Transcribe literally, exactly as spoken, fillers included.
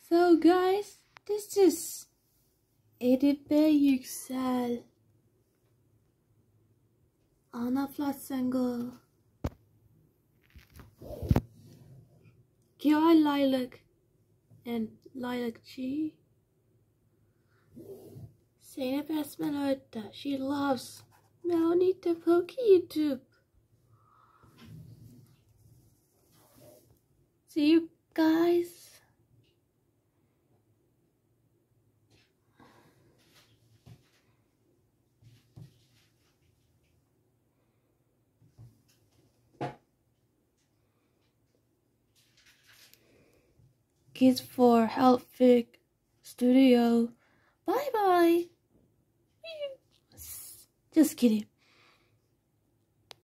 So guys, this is Edibe yüksel. Ana flat single. Kira lilac and lilac G. Zeynep Esmen Öğüt'te. She loves Melanie to poke YouTube. See you guys. Kids for Halfbrick Studio. Bye bye. Just kidding.